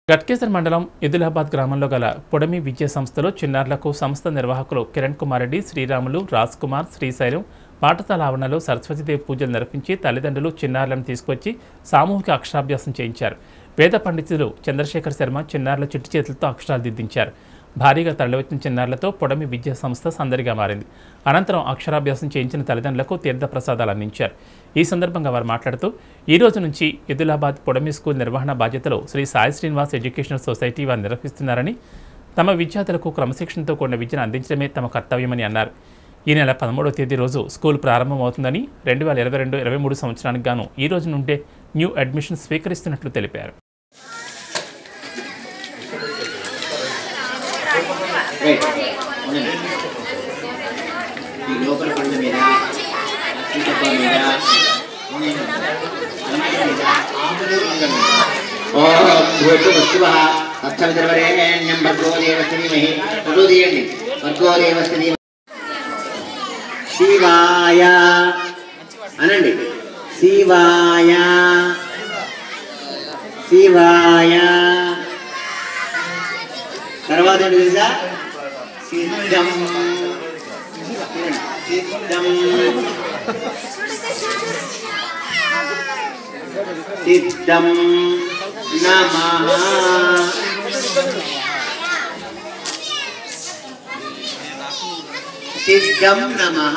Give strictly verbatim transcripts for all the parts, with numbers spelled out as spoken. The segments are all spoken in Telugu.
గట్కేసర్ మండలం ఎదులాబాద్ గ్రామంలో గల పొడమి విద్యా సంస్థలో చిన్నారులకు సంస్థ నిర్వాహకులు కిరణ్ కుమార్ రెడ్డి, శ్రీరాములు, రాజ్ కుమార్, శ్రీశైలం పాఠశాల ఆవరణలో సరస్వతీదేవి పూజలు నిర్వహించి తల్లిదండ్రులు చిన్నారులను తీసుకొచ్చి సామూహిక అక్షరాభ్యాసం చేయించారు. వేద పండితులు చంద్రశేఖర్ శర్మ చిన్నారుల చిట్టి చేతులతో అక్షరాలు దిద్దించారు. భారీగా తరలివచ్చిన చిన్నారులతో పొడమి విద్యా సంస్థ సందడిగా మారింది. అనంతరం అక్షరాభ్యాసం చేయించిన తల్లిదండ్రులకు తీర్థ ప్రసాదాలు అందించారు. ఈ సందర్భంగా వారు మాట్లాడుతూ ఈ రోజు నుంచి ఎదులాబాద్ పొడమి స్కూల్ నిర్వహణ బాధ్యతలు శ్రీ సాయి శ్రీనివాస్ ఎడ్యుకేషనల్ సొసైటీ వారు నిర్వహిస్తున్నారని, తమ విద్యార్థులకు క్రమశిక్షణతో కూడిన విద్యను అందించడమే తమ కర్తవ్యమని అన్నారు. ఈ నెల పదమూడవ తేదీ రోజు స్కూల్ ప్రారంభమవుతుందని, రెండు వేల ఇరవై రెండు ఇరవై మూడు సంవత్సరానికి గాను ఈ రోజు నుండే న్యూ అడ్మిషన్ స్వీకరిస్తున్నట్లు తెలిపారు. శివాయ అనండి. శివాయ శివాయ తర్వాత తెలుసా? సిద్ధం సిద్ధం సిద్ధం నమః సిద్ధం నమః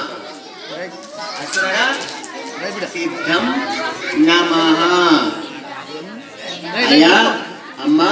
సిద్ధం నమః. అయ్యా అమ్మా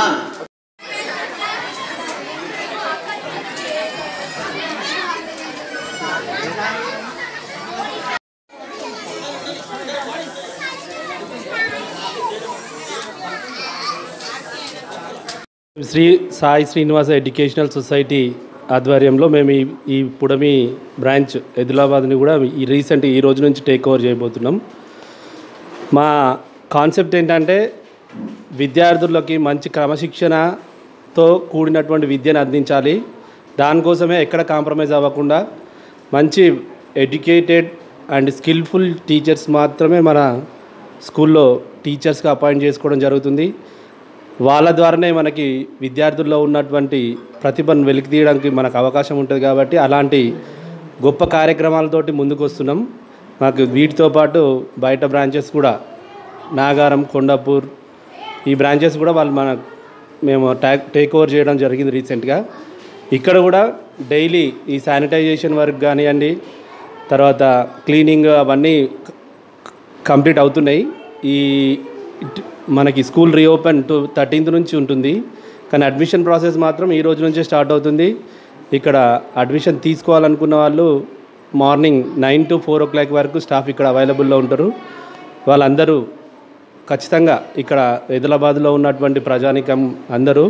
శ్రీ సాయి శ్రీనివాస ఎడ్యుకేషనల్ సొసైటీ ఆధ్వర్యంలో మేము ఈ ఈ పుడమి బ్రాంచ్ ఎదిలాబాద్ని కూడా ఈ రీసెంట్ ఈ రోజు నుంచి టేక్ ఓవర్ చేయబోతున్నాం. మా కాన్సెప్ట్ ఏంటంటే విద్యార్థులకి మంచి క్రమశిక్షణతో కూడినటువంటి విద్యను అందించాలి. దానికోసమే ఎక్కడ కాంప్రమైజ్ అవ్వకుండా మంచి ఎడ్యుకేటెడ్ అండ్ స్కిల్ఫుల్ టీచర్స్ మాత్రమే మన స్కూల్లో టీచర్స్గా అపాయింట్ చేసుకోవడం జరుగుతుంది. వాళ్ళ ద్వారానే మనకి విద్యార్థుల్లో ఉన్నటువంటి ప్రతిభను వెలికి తీయడానికి మనకు అవకాశం ఉంటుంది. కాబట్టి అలాంటి గొప్ప కార్యక్రమాలతోటి ముందుకు వస్తున్నాం. మాకు వీటితో పాటు బయట బ్రాంచెస్ కూడా నాగారం, కొండాపూర్ ఈ బ్రాంచెస్ కూడా వాళ్ళు మన మేము టేక్ టేక్ ఓవర్ చేయడం జరిగింది రీసెంట్గా. ఇక్కడ కూడా డైలీ ఈ శానిటైజేషన్ వర్క్ కానివ్వండి, తర్వాత క్లీనింగ్ అవన్నీ కంప్లీట్ అవుతున్నాయి. ఈ మనకి స్కూల్ రీఓపెన్ టు థర్టీన్త్ నుంచి ఉంటుంది, కానీ అడ్మిషన్ ప్రాసెస్ మాత్రం ఈ రోజు నుంచే స్టార్ట్ అవుతుంది. ఇక్కడ అడ్మిషన్ తీసుకోవాలనుకున్న వాళ్ళు morning nine to four o'clock వరకు స్టాఫ్ ఇక్కడ అవైలబుల్లో ఉంటారు. వాళ్ళందరూ ఖచ్చితంగా ఇక్కడ ఎదిలాబాద్లో ఉన్నటువంటి ప్రజానికం అందరూ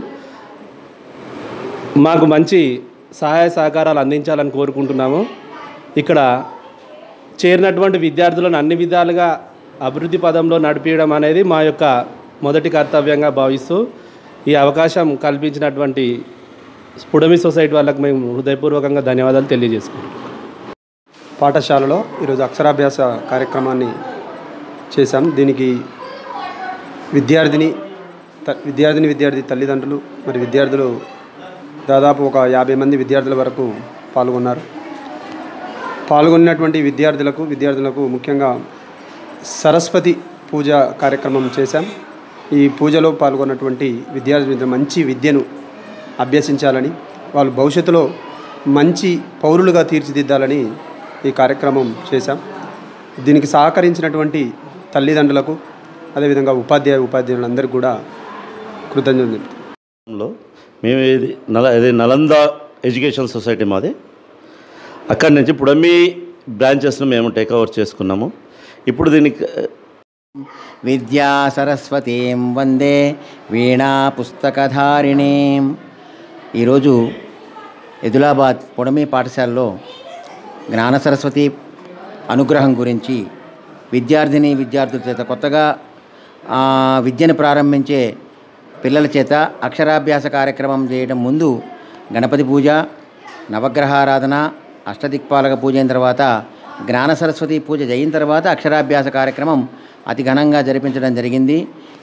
మాకు మంచి సహాయ సహకారాలు అందించాలని కోరుకుంటున్నాము. ఇక్కడ చేరినటువంటి విద్యార్థులను అన్ని విధాలుగా అభివృద్ధి పదంలో నడిపించడం అనేది మా యొక్క మొదటి కర్తవ్యంగా భావిస్తూ ఈ అవకాశం కల్పించినటువంటి పుడమి సొసైటీ వాళ్ళకు మేము హృదయపూర్వకంగా ధన్యవాదాలు తెలియజేసుకుంటాం. పాఠశాలలో ఈరోజు అక్షరాభ్యాస కార్యక్రమాన్ని చేశాం. దీనికి విద్యార్థిని విద్యార్థిని విద్యార్థి తల్లిదండ్రులు మరి విద్యార్థులు దాదాపు ఒక యాభై మంది విద్యార్థుల వరకు పాల్గొన్నారు. పాల్గొన్నటువంటి విద్యార్థులకు విద్యార్థులకు ముఖ్యంగా సరస్వతి పూజ కార్యక్రమం చేశాం. ఈ పూజలో పాల్గొన్నటువంటి విద్యార్థులు మంచి విద్యను అభ్యసించాలని, వాళ్ళు భవిష్యత్తులో మంచి పౌరులుగా తీర్చిదిద్దాలని ఈ కార్యక్రమం చేశాం. దీనికి సహకరించినటువంటి తల్లిదండ్రులకు అదేవిధంగా ఉపాధ్యాయ ఉపాధ్యాయులందరికీ కూడా కృతజ్ఞతలు. మేము ఇది నల ఇది నలంద ఎడ్యుకేషన్ సొసైటీ మాది. అక్కడి నుంచి పుడమి బ్రాంచెస్ను మేము టేక్ ఓవర్ చేసుకున్నాము. ఇప్పుడు దీనికి విద్యా సరస్వతీం వందే వీణా పుస్తకధారిణీం. ఈరోజు ఎదిలాబాద్ పొడమి పాఠశాలలో జ్ఞాన సరస్వతి అనుగ్రహం గురించి విద్యార్థిని విద్యార్థుల చేత కొత్తగా విద్యను ప్రారంభించే పిల్లల చేత అక్షరాభ్యాస కార్యక్రమం చేయడం ముందు గణపతి పూజ, నవగ్రహారాధన, అష్టదిక్పాలక పూజ అయిన తర్వాత జ్ఞాన సరస్వతి పూజ అయిన తర్వాత అక్షరాభ్యాస కార్యక్రమం అతి ఘనంగా జరిపించడం జరిగింది.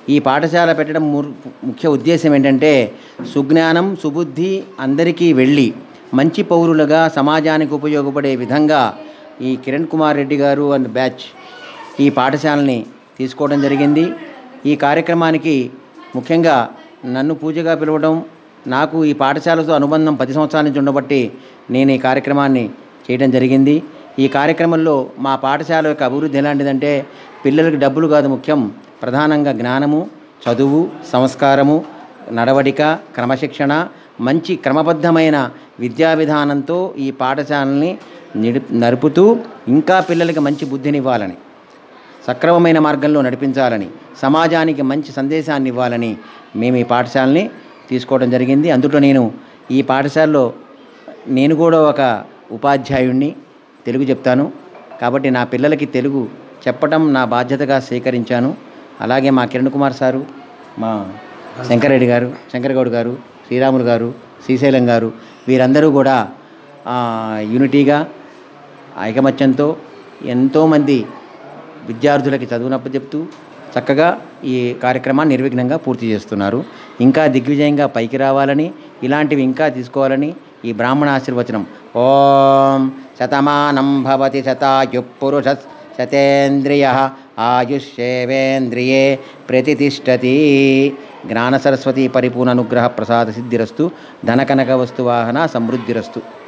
ఈ పాఠశాల పెట్టడం ముఖ్య ఉద్దేశం ఏంటంటే సుజ్ఞానం సుబుద్ధి అందరికీ వెళ్ళి మంచి పౌరులుగా సమాజానికి ఉపయోగపడే విధంగా ఈ కిరణ్ కుమార్ రెడ్డి గారు అండ్ బ్యాచ్ ఈ పాఠశాలని తీసుకోవడం జరిగింది. ఈ కార్యక్రమానికి ముఖ్యంగా నన్ను పూజగా పిలవడం, నాకు ఈ పాఠశాలతో అనుబంధం పది సంవత్సరాల నుంచి ఉండబట్టి నేను ఈ కార్యక్రమాన్ని చేయడం జరిగింది. ఈ కార్యక్రమంలో మా పాఠశాల యొక్క అభివృద్ధి ఎలాంటిదంటే పిల్లలకు డబ్బులు కాదు ముఖ్యం, ప్రధానంగా జ్ఞానము, చదువు, సంస్కారము, నడవడిక, క్రమశిక్షణ, మంచి క్రమబద్ధమైన విద్యా విధానంతో ఈ పాఠశాలని నిడు నడుపుతూ ఇంకా పిల్లలకి మంచి బుద్ధినివ్వాలని, సక్రమమైన మార్గంలో నడిపించాలని, సమాజానికి మంచి సందేశాన్ని ఇవ్వాలని మేము ఈ పాఠశాలని తీసుకోవడం జరిగింది. అందులో నేను ఈ పాఠశాలలో నేను కూడా ఒక ఉపాధ్యాయుణ్ణి, తెలుగు చెప్తాను కాబట్టి నా పిల్లలకి తెలుగు చెప్పడం నా బాధ్యతగా స్వీకరించాను. అలాగే మా కిరణ్ కుమార్ సారు, మా శంకరెడ్డి గారు, శంకరగౌడ్ గారు, శ్రీరాములు గారు, శ్రీశైలం గారు వీరందరూ కూడా యూనిటీగా ఐకమత్యంతో ఎంతోమంది విద్యార్థులకి చదువునప్ప చెప్తూ చక్కగా ఈ కార్యక్రమాన్ని నిర్విఘ్నంగా పూర్తి చేస్తున్నారు. ఇంకా దిగ్విజయంగా పైకి రావాలని, ఇలాంటివి ఇంకా తీసుకోవాలని ఈ బ్రాహ్మణ ఆశీర్వచనం. ఓం శతమానం భవతి శతాయు పురుష శతేంద్రియ ఆయుష్యేవేంద్రియే ప్రతిష్టతి. జ్ఞాన సరస్వతి పరిపూర్ణ అనుగ్రహ ప్రసాద సిద్ధిరస్తు. ధనకనక వస్తువాహన సమృద్ధిరస్తు.